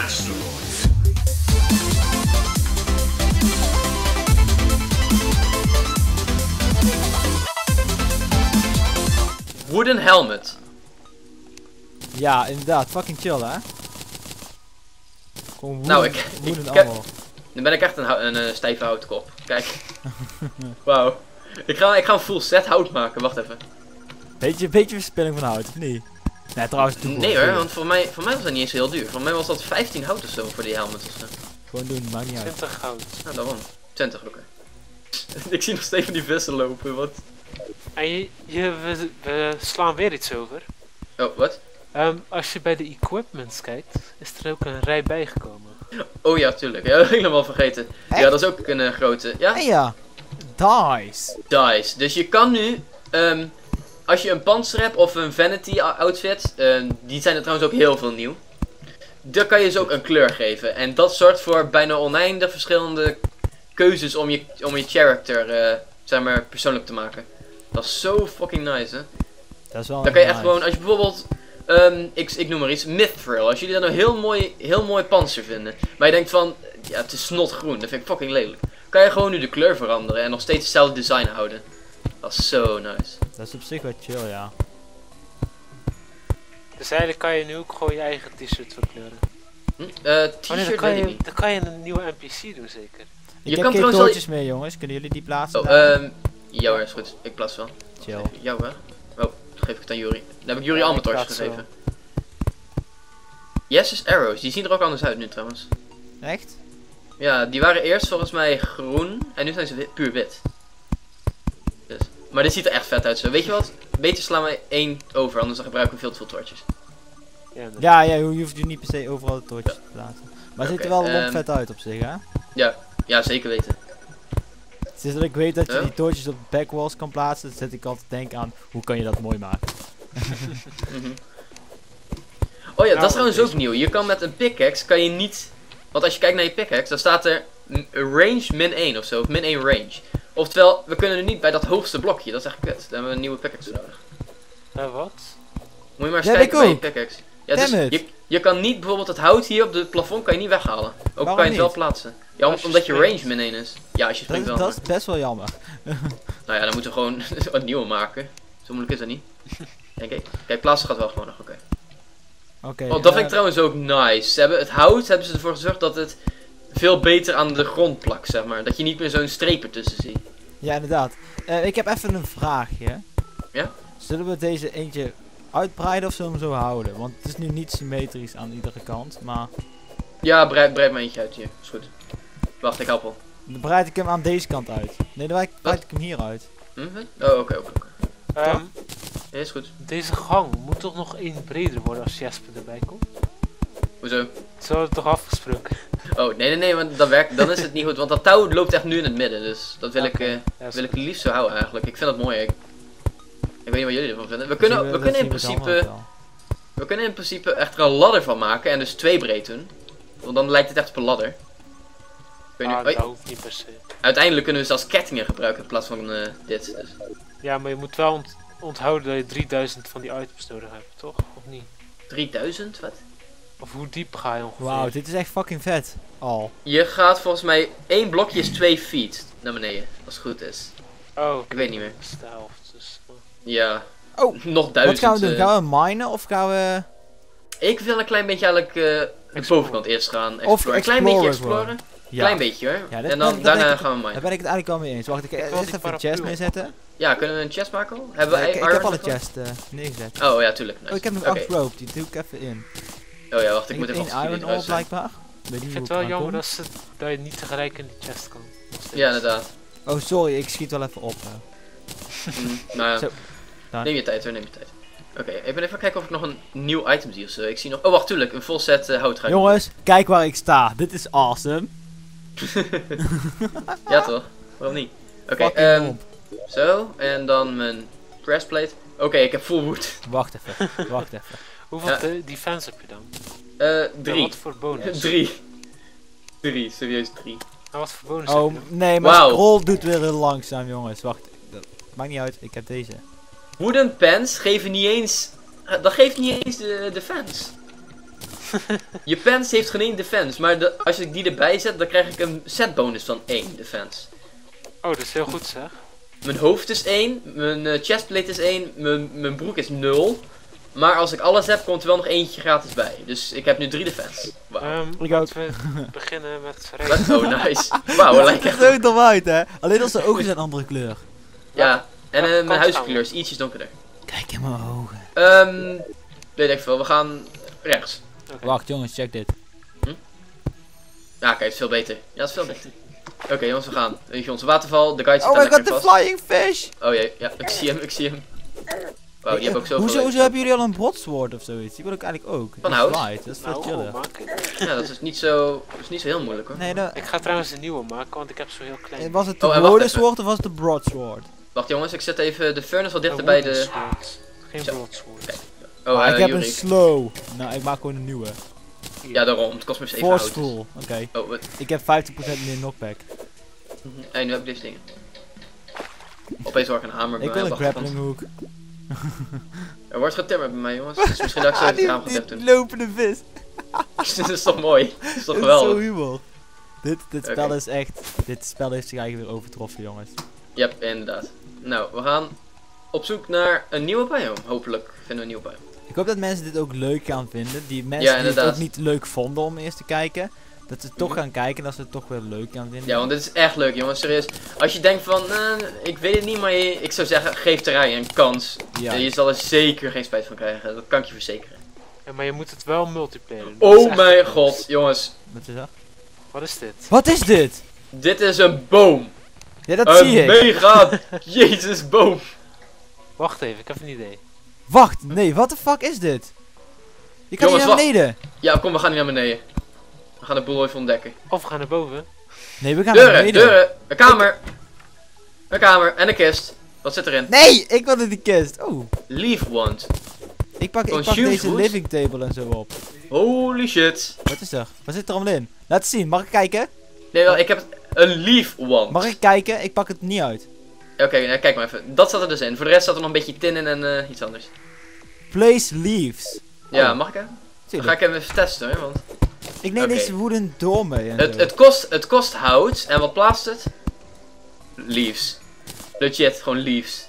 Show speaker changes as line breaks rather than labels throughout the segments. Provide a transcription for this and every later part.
Wooden helmet.
Ja, inderdaad. Fucking chill, hè? Gewoon wooden,
Nou,
wooden allemaal.
Nu ben ik echt een stijve houtkop. Kijk. Wauw. Ik ga een full set hout maken. Wacht even.
Beetje verspilling van hout, of niet? Nee, trouwens.
Nee hoor, want voor mij was dat niet eens heel duur. Voor mij was dat 15 hout of zo voor die helmet of zo.
Gewoon doen, maakt niet uit.
20 goud.
Nou, daarom. 20 oké. Ik zie nog steeds van die vissen lopen, wat?
En we slaan weer iets over.
Oh, wat?
Als je bij de equipments kijkt, is er ook een rij bijgekomen.
Oh ja, tuurlijk. Ja, helemaal vergeten.
Echt?
Ja, dat is ook een grote. Ja?
Hey ja. Dice.
Dice. Dus je kan nu, als je een panzer hebt of een vanity outfit, die zijn er trouwens ook heel veel nieuw. Dan kan je ze ook een kleur geven. En dat zorgt voor bijna oneindig verschillende keuzes om je character, zeg maar, persoonlijk te maken. Dat is zo fucking nice, hè.
Dat is wel
Dan kan je echt
nice.
gewoon, als je bijvoorbeeld, ik noem maar iets, Mithril. Als jullie dat nou heel mooi panzer vinden, maar je denkt van, ja, het is snotgroen, dat vind ik fucking lelijk. Kan je gewoon nu de kleur veranderen en nog steeds hetzelfde design houden. Dat is zo nice.
Dat is op zich wel chill, ja.
Dus eigenlijk kan je nu ook gewoon je eigen t-shirt verkleuren.
T-shirt weet ik niet.
Dan kan je een nieuwe NPC doen zeker.
Ik heb
kan
geen
trouwens
toortjes meer, jongens. Kunnen jullie die plaatsen?
Oh,
daar?
ja hoor, is goed. Ik plaats wel.
Chill.
Jou hè? Oh, dan geef ik het aan Juri. Dan heb ik Juri
Ja,
allemaal
ik
torches
plaats
gegeven. Yes is arrows. Die zien er ook anders uit nu trouwens.
Echt?
Ja, die waren eerst volgens mij groen en nu zijn ze puur wit. Dus. Maar dit ziet er echt vet uit zo. Weet je wat? Beter slaan we 1 over, anders dan gebruiken we veel te veel torches.
Ja, je hoeft je niet per se overal de toortjes te plaatsen. Maar het ziet er wel vet uit op zich, hè?
Ja, zeker weten.
Sinds dat ik weet dat je die toortjes op backwalls kan plaatsen, dan zet ik altijd te denken aan hoe kan je dat mooi maken.
Oh ja, dat is trouwens ook nieuw. Je kan met een pickaxe, kan je niet... Want als je kijkt naar je pickaxe, dan staat er range -1 of zo, of -1 range. Oftewel, we kunnen er niet bij dat hoogste blokje, dat is echt kut. Dan hebben we een nieuwe pickaxe nodig.
Wat?
Moet je maar eens
Ja,
kijken
ik
bij je
ook.
pickaxe. Ja, dus
Damn
je kan niet bijvoorbeeld het hout hier op het plafond kan je niet weghalen. Ook
Waarom
kan je het wel
niet?
plaatsen. Ja,
Als je
omdat je
springt.
range -1 is. Ja, als je springt wel.
Dat is best wel jammer.
Nou ja, dan moeten we gewoon een nieuwe maken. Zo moeilijk is dat niet. Denk ik. Kijk, plaatsen gaat wel gewoon nog, oké.
Oké.
Oh, dat vind ik trouwens ook nice. Het hout hebben ze ervoor gezorgd dat het veel beter aan de grond plakt, zeg maar. Dat je niet meer zo'n streep ertussen ziet.
Ja, inderdaad. Ik heb even een vraagje.
Ja?
Zullen we deze eentje uitbreiden of zullen we hem zo houden? Want het is nu niet symmetrisch aan iedere kant, maar...
Ja, breid maar eentje uit hier. Is goed. Wacht, ik help al.
Dan breid ik hem aan deze kant uit. Nee, dan breid ik hem hier uit.
Oh, oké.
Ehm,
Ja, is goed.
Deze gang moet toch nog 1 breder worden als Jesper erbij komt?
Hoezo?
Zo hadden we toch afgesproken?
Oh, nee, want dat werkt, dan is het niet goed. Want dat touw loopt echt nu in het midden. Dus dat wil
Oké,
ik
ja, is
wil ik
goed.
liefst zo houden eigenlijk. Ik vind dat mooi. Ik weet niet wat jullie ervan vinden. We
Dat
kunnen in
zien we dan
principe...
wel.
We kunnen in principe echt er een ladder van maken en dus 2 breed doen. Want dan lijkt het echt op een ladder. Ik weet niet,
Dat hoeft niet per se.
uiteindelijk kunnen we zelfs kettingen gebruiken in plaats van dit. Dus.
Ja, maar je moet wel onthouden dat je 3000 van die items nodig hebt, toch? Of niet?
3000? Wat?
Of hoe diep ga je ongeveer?
Wauw, dit is echt fucking vet. Al.
Je gaat volgens mij 1 blokje is 2 feet naar beneden. Als het goed is.
Oh,
Ik weet niet meer.
dat is de helft. Dus,
Ja.
Oh,
Nog 1000.
wat gaan we doen? Gaan we minen of gaan we...
Ik wil een klein beetje eigenlijk de bovenkant eerst gaan.
Of
Een klein beetje
exploren
exploren.
Ja.
Klein beetje hoor.
Ja, dat
en
ben
dan
ik-
daarna
dat ben
gaan we
Daar
minen.
ben ik het eigenlijk wel mee eens. Wacht, ik
wil
eerst
die
even een
paraplu
chest
op.
neerzetten.
Ja, kunnen we een chest maken al? Hebben we
Ik heb
iron
al een
nog wel?
chest neergezet.
Oh ja, tuurlijk. Nice.
Oh, ik heb nog
Oké.
8 rope, die doe ik even in.
Oh ja, wacht, ik
Ik
moet
heb
even
1 iron ore
ore
blijkbaar. Weet
ik
niet
vind
hoe
het
ik
wel
eraan
jammer
kom.
dat je niet tegelijk in die chest kan.
Ja, inderdaad.
Oh, sorry, ik schiet wel even op.
Nou ja,
Zo. Daar.
neem je tijd hoor, neem je tijd. Oké, ik ben even kijken of ik nog een nieuw item zie of zo. Ik zie nog... Oh, wacht, tuurlijk. Een full set hout ga ik
Jongens, kijk waar ik sta. Dit is awesome.
Ja toch? Waarom niet? Oké,
Fucking hop.
zo. En dan mijn breastplate. Oké, ik heb full wood.
Wacht even, wacht even.
Hoeveel
Ja.
defense heb je dan?
3.
Wat voor bonus?
3. 3, serieus 3.
Nou, wat voor bonus
Oh,
heb je
nee, maar
Wauw.
scroll doet weer heel langzaam, jongens. Wacht, maakt niet uit, ik heb deze.
Wooden pants geven niet eens... dat geeft niet eens de defense. Je pants heeft geen 1 defense, maar als ik die erbij zet, dan krijg ik een set bonus van 1 defense.
Oh, dat is heel goed zeg.
Mijn hoofd is 1, mijn chestplate is 1, mijn broek is 0. Maar als ik alles heb, komt er wel nog eentje gratis bij. Dus ik heb nu 3 defense. Wauw.
Laten we beginnen met rijden.
Oh, nice. Wauw, we lijken
Het ziet er zo dom uit, hè? Alleen als de ogen zijn een andere kleur.
Ja, en
Welke
mijn
kant
huiskleur
gaan
is ietsjes donkerder.
Kijk in mijn ogen.
Weet ik veel, we gaan rechts.
Oké.
Wacht, jongens, check dit.
Ja, kijk, het is veel beter. Ja, het is veel beter. Oké, jongens, we gaan. Weet je, onze waterval, de guide zit
Oh
daar
my god,
lekker
de
vast.
flying fish!
Oh jee, ja, ik zie hem. Wauw, die hebben ook zoveel.
Hoezo hebben jullie al een broadsword of zoiets? Die wil ik eigenlijk ook.
Van
Die
hout.
slide, dat is veel
Nou,
chiller.
maken.
Ja, dat is niet zo heel moeilijk hoor.
Nee,
Ik ga trouwens een nieuwe maken, want ik heb zo heel klein.
was het de
Oh, en wacht
rode
even.
sword of was het de broadsword?
Wacht jongens, ik zet even de furnace wat dichter
Een
bij
wooden
de...
sword. Geen
Zo.
broadsword.
Kijk.
Maar
Oh,
ik heb
Yuri.
een slow. Nou, ik maak gewoon een nieuwe.
Ja, daarom. Het kost me eens even hout.
Forceful, oké.
Oh, wat?
Ik heb 50% meer knockback.
Hey, nu heb ik deze dingen. Opeens hoor ik een hamer bij
Ik
mij
wil
op
een
de achtergrond.
grappling hook.
Er wordt getimmerd bij mij jongens. Dus misschien dat ik zo even het raam ga
die
doen.
lopende vis.
Dit is toch mooi? Dat is toch
Dat is zo
geweldig?
humor. Dit spel
Oké.
is echt... Dit spel heeft zich eigenlijk weer overtroffen, jongens.
Yep, inderdaad. Nou, we gaan op zoek naar een nieuwe biome. Hopelijk vinden we een nieuwe biome.
Ik hoop dat mensen dit ook leuk gaan vinden. Die mensen
Ja,
die het
inderdaad.
ook niet leuk vonden om eerst te kijken. Dat ze toch
Mhm.
gaan kijken en dat ze het toch weer leuk gaan vinden.
Ja, want dit is echt leuk jongens, serieus. Als je denkt van, ik weet het niet, maar ik zou zeggen, geef Terraria een kans.
Ja.
Je zal er zeker geen spijt van krijgen, dat kan ik je verzekeren.
Ja, maar je moet het wel multiplayer doen. Dat is
Oh
echt
mijn
een
god,
kunst.
jongens.
Wat is dat?
Wat is dit?
Wat is dit?
Dit is een boom.
Ja, dat
Een
zie ik.
mega Jezus boom.
Wacht even, ik heb een idee.
Wacht, nee, wat de fuck is dit? Je kan
Jongens,
hier naar beneden.
Ja, kom, we gaan niet naar beneden. We gaan de boel even ontdekken.
Of we gaan naar boven.
Nee, we gaan naar
Deuren,
beneden.
deuren, een kamer. Een kamer en een kist. Wat zit erin?
Nee, ik wil in die kist. Oh,
Leaf wand.
ik pak
Consumed
deze
wood?
living table en zo op.
Holy shit.
Wat is er? Wat zit er allemaal in? Laat zien, mag ik kijken?
Nee, wel, ik heb een leaf wand.
Mag ik kijken? Ik pak het niet uit.
Oké, kijk maar even. Dat zat er dus in. Voor de rest zat er nog een beetje tin in en iets anders.
Place leaves.
Ja,
Oh,
mag ik hè? Dan
tuurlijk.
ga ik hem even testen hoor, want...
Ik neem
Oké.
deze wooden door mee en
Het kost hout. En wat plaatst het? Leaves. Legit, gewoon leaves.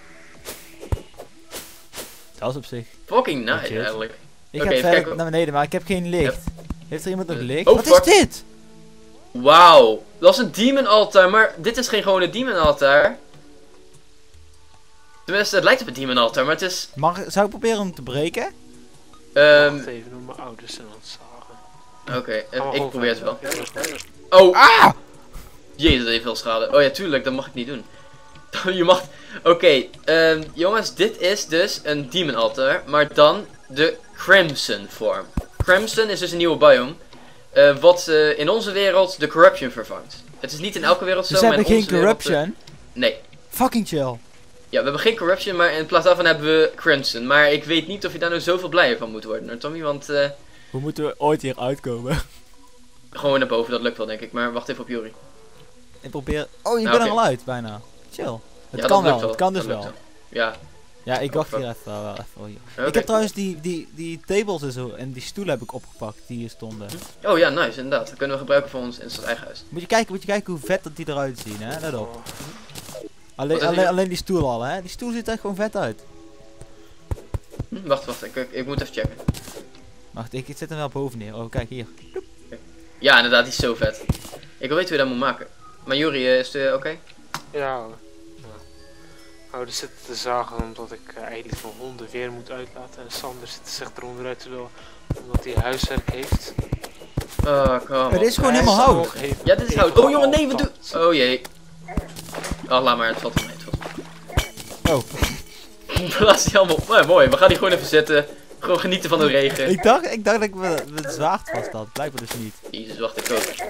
Dat is op zich.
Fucking nice
Legit.
eigenlijk.
Ik
Oké,
ga
even
verder
kijken.
naar beneden, maar ik heb geen licht. Heeft er iemand nog licht?
oh,
Wat
fuck.
is dit?
Wauw. Dat is een demon altaar, maar dit is geen gewone demon altaar. Tenminste, het lijkt op een demon altaar, maar het is...
Zou ik proberen hem te breken?
Wacht even, doen mijn ouders en ons zagen.
Oké,
Gaan we
ik
gewoon
probeer het wel.
verder.
Oh,
Ah!
jezus, dat heeft veel schade. Oh ja, tuurlijk, dat mag ik niet doen. Je mag... Oké, jongens, dit is dus een demon altar, maar dan de Crimson vorm. Crimson is dus een nieuwe biome, wat in onze wereld de Corruption vervangt. Het is niet in elke wereld zo,
Dus ze
maar in
hebben geen
onze wereld,
corruption?
nee.
Fucking chill.
Ja, we hebben geen Corruption, maar in plaats daarvan hebben we Crimson. Maar ik weet niet of je daar nou zoveel blijer van moet worden, hoor, Tommy, want
Hoe moeten we ooit hier uitkomen?
gewoon naar boven, dat lukt wel denk ik. Maar wacht even op Yuri.
Ik probeer... Oh, je
Nou,
bent er
oké.
al uit, bijna. Chill. Het
Ja,
kan
dat lukt
wel, het kan dus
dat lukt
wel.
Ja,
Ja, ik
Oh,
wacht
fuck.
hier even wel even hier.
oké.
Ik heb trouwens die tables en zo en die stoelen heb ik opgepakt die hier stonden.
Oh ja, nice, inderdaad. Dat kunnen we gebruiken voor ons in ons eigen huis.
Moet je kijken hoe vet dat die eruit zien, hè? Let op.
Oh,
Alleen,
Wat is die?
alleen die stoel al, hè? Die stoel ziet er gewoon vet uit.
Wacht, ik moet even checken.
Wacht, ik zet hem wel boven neer. Oh, kijk hier.
Ja, inderdaad, die is zo vet. Ik wil weten hoe je dat moet maken. Maar Yuri, is het oké?
ja hoor. Ja. Oh, er zit te zagen omdat ik eigenlijk mijn honden weer moet uitlaten. En Sander zit zich eronder uit te lullen omdat hij huiswerk heeft.
Oh, kom
Maar
op.
dit is gewoon
Hij
helemaal hout.
nog even-
Ja, dit is
even
hout. Oh jongen, nee, wat
afstand.
doe... Oh jee. Oh, laat maar, het valt wel mee, het valt wel
Oh,
mee. Laat die allemaal... Oh, mooi, we gaan hier gewoon even zitten. Gewoon genieten van de regen.
ik dacht dat ik mijn zwaard vast had. Blijkbaar dus niet.
Jezus, wacht, ik ook.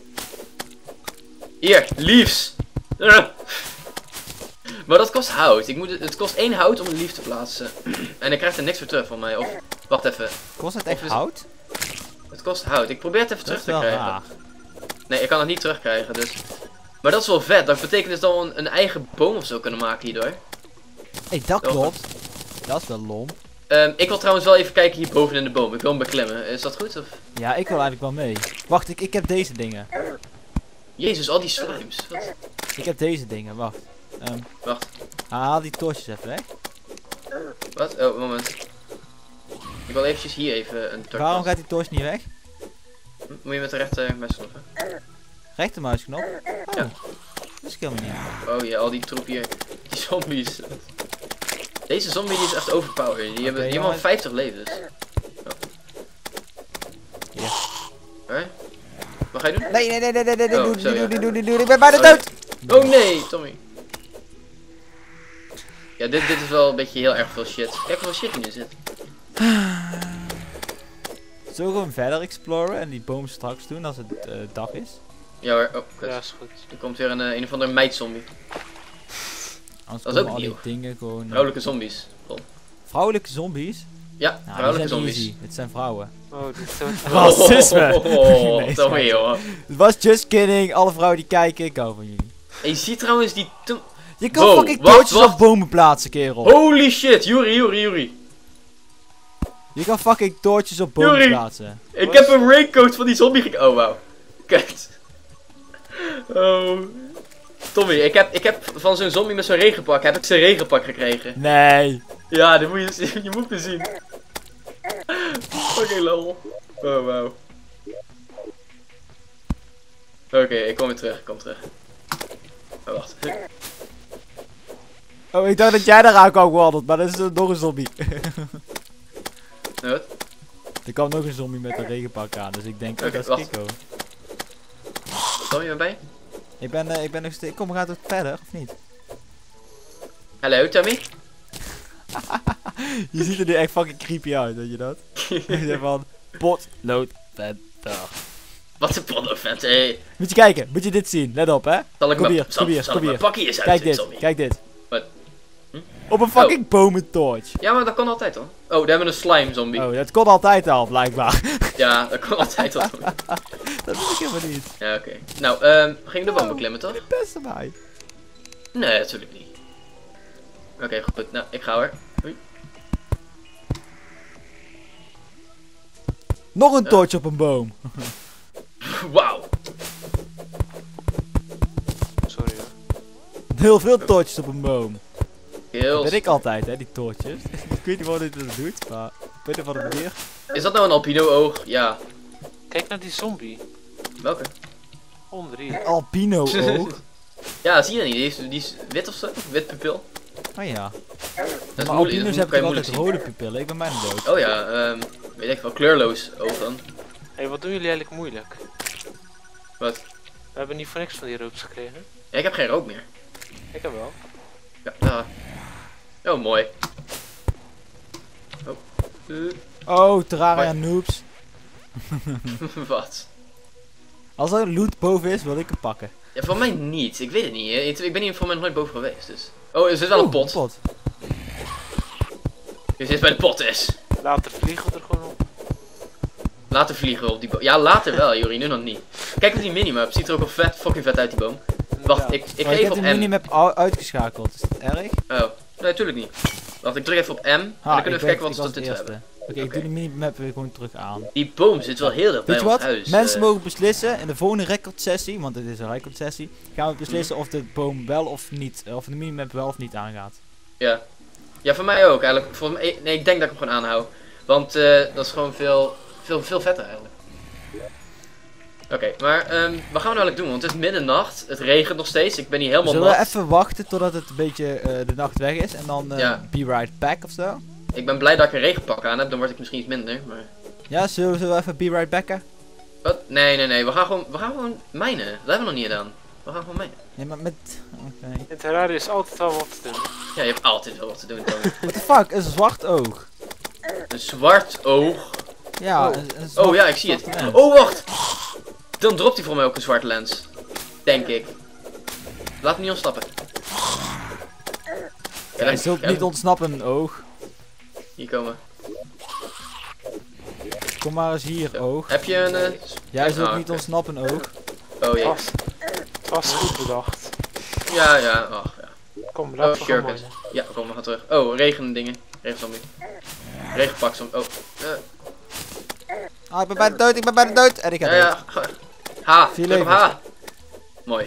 Hier, leaves. Maar dat kost hout. Het kost 1 hout om een leaf te plaatsen. En ik krijg er niks voor terug van mij. Of, wacht even.
Kost het echt
Of is-
hout?
Het kost hout. Ik probeer het even
Dat
terug
is
te
wel
krijgen.
raar.
Nee, ik kan het niet terugkrijgen, dus... Maar dat is wel vet. Dat betekent dus dat we een eigen boom of zo kunnen maken hierdoor.
Hé, dat
Oh.
klopt. Dat is wel lomp.
Ik wil trouwens wel even kijken hierboven in de boom. Ik wil hem beklimmen. Is dat goed? Of?
Ja, ik wil eigenlijk wel mee. Wacht, ik heb deze dingen.
Jezus, al die slimes. Wat?
Ik heb deze dingen, wacht.
Wacht.
Haal die torches even weg.
Wat? Oh, moment. Ik wil eventjes hier even een torch.
Waarom gaat die torch niet weg?
Moet je met de rechtermuisknop?
Rechtermuisknop? Oh,
Ja.
dat is helemaal niet.
Oh ja, al die troep hier. Die zombies. Deze zombie die is echt overpowered. Die hebben al 50 levens. Oh.
Ja.
Hé? Wat ga je doen?
Nee,
Oh,
doe
zo, ja.
niet, ik ben bijna dood!
Oh nee, Tommy. Ja, dit is wel een beetje heel erg veel shit. Kijk hoeveel shit hier nu zit.
Zullen we gewoon verder exploren en die boom straks doen als het dag is?
Ja hoor, oh, kut.
Ja, is goed.
Er komt weer een of andere meidzombie.
Anders
Dat is ook
komen al
nieuw.
die dingen gewoon...
Vrouwelijke zombies. Vol.
Vrouwelijke zombies?
Ja,
Nou, die
vrouwelijke
zijn
zombies.
easy. Het zijn vrouwen.
Oh, dit is wat
Racisme.
Oh,
Nee,
Tommy
schat.
joh.
Het was just kidding. Alle vrouwen die kijken, ik hou van jullie.
En je ziet trouwens die...
Je kan
Wow,
fucking
wacht,
torches
wacht.
op bomen plaatsen, kerel.
Holy shit, Yuri.
Je kan fucking torches op bomen
Yuri.
plaatsen.
Ik heb een raincoat van die zombie Oh, wauw. Kut. Oh. Tommy, ik heb van zo'n zombie met zo'n regenpak, heb ik zijn regenpak gekregen.
Nee.
Ja, dat moet je zien. Je moet me zien. Oké, lol. Oh, wauw. Oké, ik kom weer terug. Ik kom terug. Oh, wacht.
Oh, ik dacht dat jij daar aan kwam gewandeld, maar dat is nog een zombie.
Wat?
Er kwam nog een zombie met een regenpak aan, dus ik denk,
Oké,
dat is
wacht.
Kiko.
Tommy, ben je bij?
Ik ben nog steeds... Kom, we gaan toch verder, of niet?
Hallo, Tommy?
Je ziet er nu echt fucking creepy uit, weet je dat? Je zegt van, potlood, venter.
Wat een porno-vent, hé.
Moet je kijken, moet je dit zien, let op hè.
Zal ik
Kom
mijn-
hier,
zal-
kom hier,
zal
kom
ik
hier.
mijn pakje eens
Kijk
uitzetten,
dit,
Tommy?
kijk dit.
Wat? Hm?
Op een fucking bomentorch.
Ja, maar dat kan altijd hoor. Oh, daar hebben we een slime zombie.
Oh, dat kon altijd al, blijkbaar.
Ja, dat kan altijd wel.
Dat weet ik helemaal niet.
Ja, oké. Nou, ging de boom beklimmen toch?
Beste mij.
Nee, natuurlijk niet. Oké, goed. Nou, ik ga hoor. Hoi.
Nog een torch op een boom.
Wauw.
Sorry hoor.
Heel veel torches op een boom.
Heel...
Dat weet ik altijd hè, die torches. Ik weet niet waarom dit dat doet, maar op een of andere manier.
Is dat nou een albino oog? Ja.
Kijk naar die zombie.
Welke?
Onder hier.
Albino oog.
Ja, zie je dat niet? Die is wit of zo? Wit pupil.
Oh ja.
Dat is
Maar
moeilijk.
albino's
Dat
hebben
kan je
toch altijd
moeilijk
rode pupillen? Ik ben bijna dood.
zien. Oh ja, weet ik wel. Kleurloos oog dan.
Hé, wat doen jullie eigenlijk moeilijk?
Wat?
We hebben niet voor niks van die ropes gekregen.
Ja, ik heb geen rook meer.
Ik heb wel.
Ja, daar. Oh, mooi. Oh.
Oh, Terraria noobs.
Wat?
Als er loot boven is, wil ik hem pakken.
Ja, voor mij niet. Ik weet het niet. Hè. Ik ben hier voor mij nooit boven geweest, dus. Oh, er zit wel een pot. Je zit bij de pot is.
Later vliegen we er gewoon op.
Later vliegen we op die boom. Ja, later wel, Jori, nu nog niet. Kijk op die minimap. Ziet er ook wel vet, fucking vet uit die boom. Wacht,
Ja.
ik
Ik
ga even
heb
op
de
M.
minimap uitgeschakeld. Is dat erg?
Oh, nee, natuurlijk niet. Wacht, ik druk even op M. En dan kunnen we even kijken wat we tot dit toe hebben.
Oké, ik doe de minimap weer gewoon terug aan.
Die boom zit wel heel erg bij
Weet je
ons
wat?
huis.
Mensen mogen beslissen in de volgende recordsessie, want het is een recordsessie, gaan we beslissen of de boom wel of niet, of de minimap wel of niet aangaat.
Ja. Ja, voor mij ook eigenlijk. Nee, ik denk dat ik hem gewoon aanhoud. Want dat is gewoon veel vetter eigenlijk. Oké, maar wat gaan we nou eigenlijk doen? Want het is middernacht, het regent nog steeds, ik ben hier helemaal
Zullen we
nat.
even wachten totdat het een beetje de nacht weg is en dan
Ja.
be right back of zo?
Ik ben blij dat ik een regenpak aan heb, dan word ik misschien iets minder, maar...
Ja, zullen we even be right backen?
Wat? Nee, we gaan gewoon mijnen. Dat hebben we nog niet gedaan. We gaan gewoon mijnen.
Nee, maar met... Oké.
In Terraria is altijd wel wat te doen.
Ja, je hebt altijd wel wat te doen, Tony.
What the fuck, een zwart oog.
Een zwart oog.
Ja,
Oh.
een zwart,
Oh ja, ik zie het.
zwarte lens.
Oh, wacht! Dan dropt hij voor mij ook een zwarte lens. Denk ik. Laat hem niet ontsnappen. Ja,
Hij zult niet ontsnappen, een oog.
Hier komen.
Kom maar eens hier, oog.
Heb je een...
Jij zult
Ah,
niet
oké.
ontsnappen, oog.
Oh jee.
Het was goed bedacht.
Ja, ach ja.
Kom,
Oh,
laten we gaan
shurkens.
minen.
Ja, kom, we gaan terug. Oh, regen dingen. Regenzombie. Regenpak soms. Oh.
Ah, ik ben bijna dood, ik ben bijna dood. En ik ga
Ja,
dood.
ja. H.
Vier
Druk op
levens.
H. Mooi.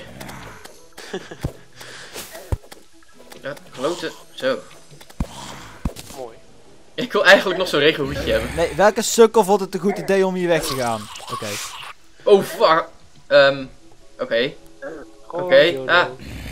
Ja, grote. Zo.
Mooi.
Ik wil eigenlijk nog zo'n regenhoedje hebben.
Nee, welke sukkel vond het een goed idee om hier weg te gaan? Oké.
Oh, fuck. Oké. Oké, ah.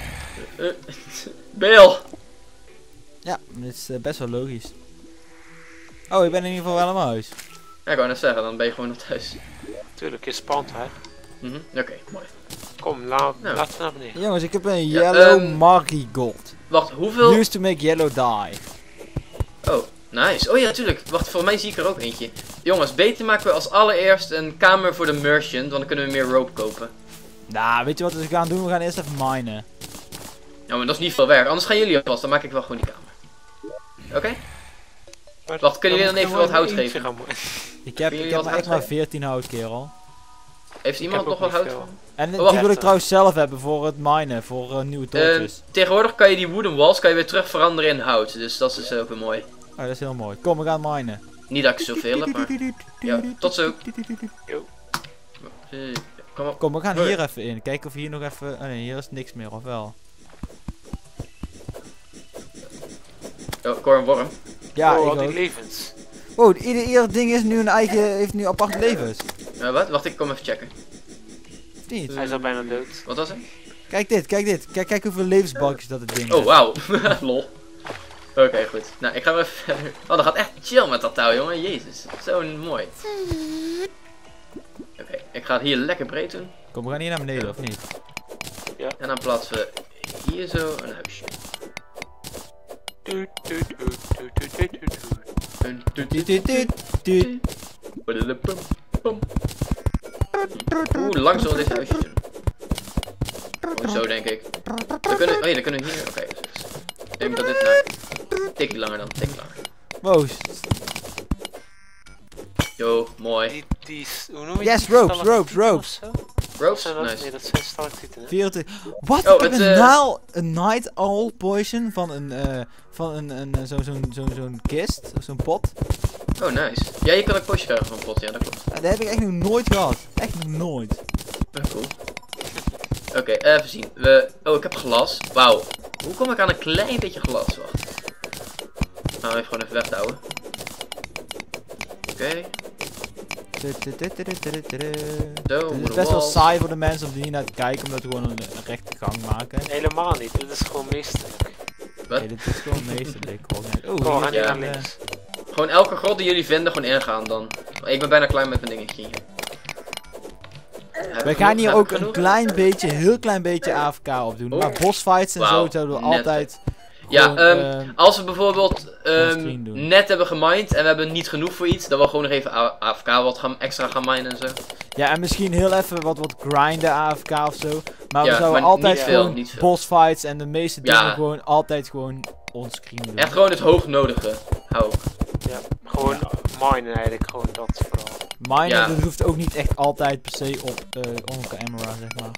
Bill.
Ja, dit is best wel logisch. Oh, ik ben in ieder geval wel aan mijn huis.
Ja, ik wou net zeggen, dan ben je gewoon nog thuis.
Tuurlijk, je spant hè.
Oké, mooi.
Kom,
Nou.
laten we naar beneden.
Jongens, ik heb een
Ja,
yellow marigold.
Wacht, hoeveel?
Used to make yellow dye.
Oh, nice. Oh ja, natuurlijk. Wacht, voor mij zie ik er ook eentje. Jongens, beter maken we als allereerst een kamer voor de merchant, want dan kunnen we meer rope kopen.
Nou, weet je wat we gaan doen? We gaan eerst even minen.
Ja, maar dat is niet veel werk. Anders gaan jullie alvast, dan maak ik wel gewoon die kamer. Oké?
Maar
Wacht, kunnen jullie dan
moet
even wat hout
eentje
geven?
gaan mo-
Ik heb
jullie wat
maar echt
hout
maar 14 hout, kerel.
Heeft iemand
heb
nog
ook
wat
niet
hout
veel.
van?
En
Oh, wacht
die wil ik
even.
trouwens zelf hebben voor het minen, voor nieuwe torches.
Tegenwoordig kan je die wooden walls kan je weer terug veranderen in hout, dus dat is ook weer mooi.
Oh, dat is heel mooi. Kom, we gaan minen.
Niet dat ik zoveel heb, maar... Ja, tot zo.
Yo.
Kom op.
Kom, we gaan
Hoi.
hier even in. Kijken of hier nog even... Oh nee, hier is niks meer, of wel?
Oh, ik hoor een worm.
Ja,
oh, al
ik
die
ook.
levens.
Oh, ieder ding is nu een eigen... heeft nu aparte levens.
Wat? Wacht, ik kom even checken.
Of niet?
Hij is al bijna dood.
Wat was het?
Kijk dit, kijk dit. Kijk hoeveel levensbalkjes dat het ding
Oh,
heeft.
wauw. Lol. Oké, goed. Nou, ik ga weer even verder. Oh, dat gaat echt chill met dat touw, jongen. Jezus. Zo mooi. Oké, ik ga het hier lekker breed doen.
Kom, we gaan hier naar beneden, of niet?
En dan plaatsen we hier zo een huisje.
Doet, doet, doet, doet, doet, doet, doet, doet.
Een toet,
Tuut, tuut, tuut, tuut.
Badadapum, pum. Oeh, lang zullen we dit huisje doen. Gewoon zo, denk ik. Dan kunnen, oh ja, dan kunnen we hier... Oké, dus. Ik denk dat dit nou... Tikkie langer dan, tikkie langer.
Wow.
Yo, mooi.
Hoe noem je
Yes,
die?
ropes,
Stalactieten
ropes,
of zo?
Ropes?
Zijn dat?
Nice.
Nee, dat zijn stalactieten hè?
24. Wat?
Oh,
Ik heb
het,
een night owl potion van zo'n kist, of zo'n pot.
Oh, nice. Ja, je kan ook postje krijgen van pot, ja, dat klopt.
Dat heb ik echt nog nooit gehad. Echt nog nooit.
Oh, cool. Oké, even zien. Oh, ik heb glas. Wauw. Hoe kom ik aan een klein beetje glas? Wacht. Nou, even gewoon even weg te houden. Oké. Zo,
Het is best wel saai voor de mensen om hier naar te kijken, omdat we gewoon een rechte gang maken.
Helemaal niet, dit is gewoon meesterlijk.
Wat?
Nee, dit is gewoon meesterlijk.
Kom, we
Oh,
gaan
hier
hier
is
naar
een,
links.
Gewoon elke grot die jullie vinden, gewoon ingaan dan. Ik ben bijna klaar met mijn dingetje hier.
we gaan hier ook een klein beetje, heel klein beetje AFK op doen. Maar bossfights en
Wauw,
zo zouden we
net.
altijd...
Ja,
gewoon,
als we bijvoorbeeld
screen doen.
net hebben gemined en we hebben niet genoeg voor iets, dan we gewoon nog even AFK wat extra gaan minen en zo.
ja, en misschien heel even wat grinden AFK of zo. Maar
Ja,
we zouden
maar
altijd
niet veel,
gewoon
niet veel.
bossfights en de meeste dingen
Ja.
gewoon altijd gewoon onscreen doen.
Echt gewoon het hoognodige. Hou.
Ja, gewoon minen eigenlijk, gewoon dat vooral.
Minen,
Ja.
dat hoeft ook niet echt altijd per se op on-camera, zeg maar.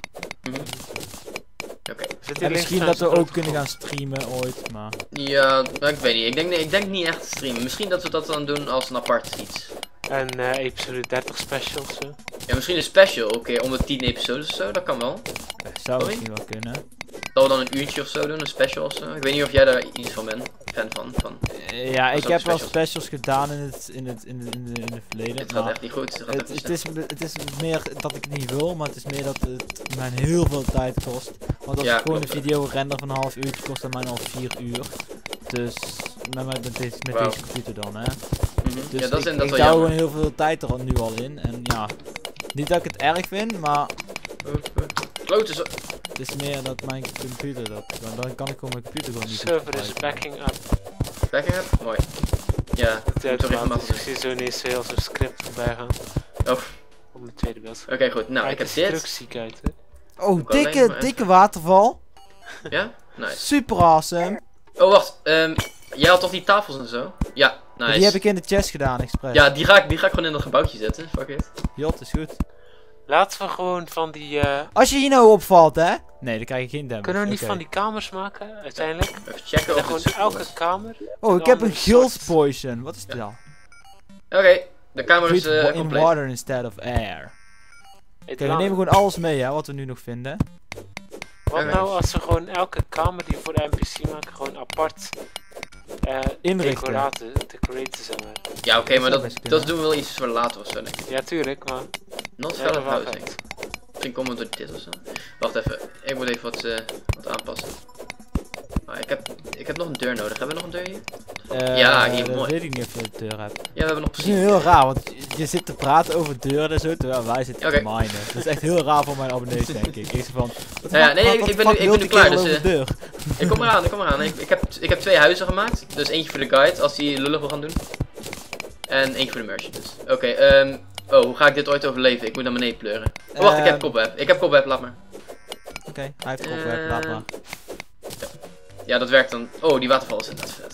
Oké.
Zit hier
En
links
misschien
trouwens
dat we
een
ook
grote
kunnen gaan
grot.
streamen ooit, maar...
Ja, maar ik weet niet. Ik denk niet echt te streamen. Misschien dat we dat dan doen als een apart iets.
En episode 30 special of zo.
Ja, misschien een special. Oké, om de 10 episodes of zo. Dat kan wel.
Zou
Sorry?
misschien wel kunnen.
Dat we dan een uurtje of zo doen. Een special of zo. Ik weet niet of jij daar iets van bent. Fan van.
Ja,
Dat
ik
is
heb
ook
wel
specials.
specials gedaan in het verleden.
Dit gaat
maar
echt niet goed. Dit gaat echt niet
het is meer dat ik het niet wil, maar het is meer dat het mij heel veel tijd kost. Want als
Ja,
ik gewoon
klopt,
een video render van een half uurtje, kost dat mij al 4 uur. Dus met deze
Wauw.
computer dan, hè.
Mhm.
Dus
Ja, dat is
ik
inderdaad
hou
wel
gewoon
jammer.
heel veel tijd er nu al in. En ja, niet dat ik het erg vind, maar
Klote zo.
het is meer dat mijn computer dat. Dan kan ik gewoon mijn computer gewoon niet goed
Server is
gebruiken.
backing up.
Backing up? Mooi. Ja,
Het
moet toch even
ik zie zo ineens heel zo'n script voorbij gaan.
Oh.
Op mijn tweede beeld.
Oké, goed. Nou, ik heb
Het
dit.
ziet ziek uit, hè.
Oh,
Ook alleen maar
dikke waterval.
Ja? Nice.
Super awesome.
Oh, wacht. Jij had toch die tafels en zo? Ja, nice.
Die heb ik in de chest gedaan, expres.
Ja, die ga ik gewoon in dat gebouwtje zetten. Fuck it.
Jot, is goed.
Laten we gewoon van die...
Als je hier nou opvalt, hè? Nee, dan krijg je geen damage.
kunnen we niet
Oké.
van die kamers maken, uiteindelijk?
Even checken
En
of
gewoon
het super
elke
was.
kamer.
Oh, ik
dan
heb een
een
guild
soort-
potion. Wat is dit
Ja.
al?
Oké, de kamer is
Breathe in
compleet.
water instead of air.
Hey,
Oké, we nemen gewoon alles mee, hè, wat we nu nog vinden.
Wat
Oké.
nou als we gewoon elke kamer die we voor de NPC maken gewoon apart
Inrichten.
decoraten zeg maar.
Ja, oké, maar
zou best kunnen.
dat doen we wel iets voor later of zo, denk ik.
Ja, tuurlijk, maar...
Not
Ja,
fel
dat
of
wel
housing.
vet.
Misschien komen we door dit of zo. Wacht even, ik moet even wat aanpassen. Ah, ik heb nog een deur nodig. Hebben we nog een deur hier? Ja, hier,
dat
mooi.
weet ik niet of je de deur hebt.
Ja, we hebben nog
Het is
precies.
nu heel raar, want je zit te praten over deuren en zo, terwijl wij zitten
Oké.
te minen. Dat is echt heel raar voor mijn abonnees, denk ik. Ik zeg van, wat
Ja,
fuck-
nee,
wat
ik
de
ben
fuck
nu- ik
wil
ben
die
nu klaar,
kerel
dus,
over deur?
Ik kom eraan. Ik heb 2 huizen gemaakt. Dus eentje voor de guide, als die lullig wil gaan doen. En eentje voor de merchant dus. Oké, oh, hoe ga ik dit ooit overleven? Ik moet naar beneden pleuren. Oh, wacht, ik heb cobweb. Ik heb cobweb, laat maar.
Oké, hij heeft kopweb, laat maar.
Ja, dat werkt dan. Oh, die waterval is inderdaad vet.